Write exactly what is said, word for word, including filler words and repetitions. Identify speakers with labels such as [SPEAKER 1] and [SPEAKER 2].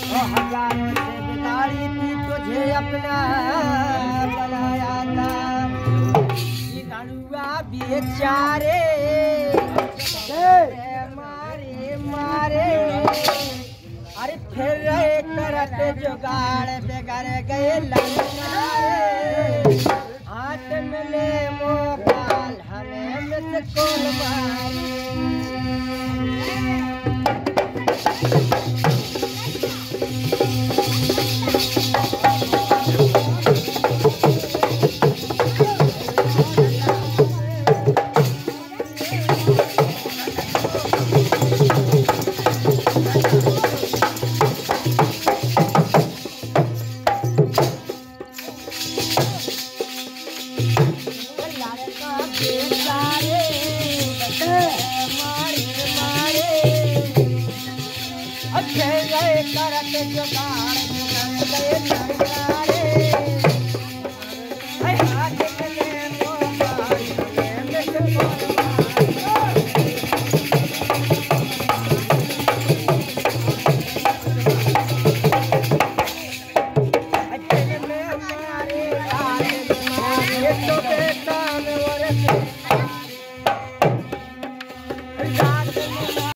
[SPEAKER 1] हजारों से बिगाड़ी थी तुझे अपना बनाया था ये नड़ुआ बेचारे मारे मारे अरे फिर रहे करत जुगाड़ बेगर गए लंगारे हाथ मिले मोबाइल हमें मिस कॉल मारी करत जुगाड़ गए लंगारे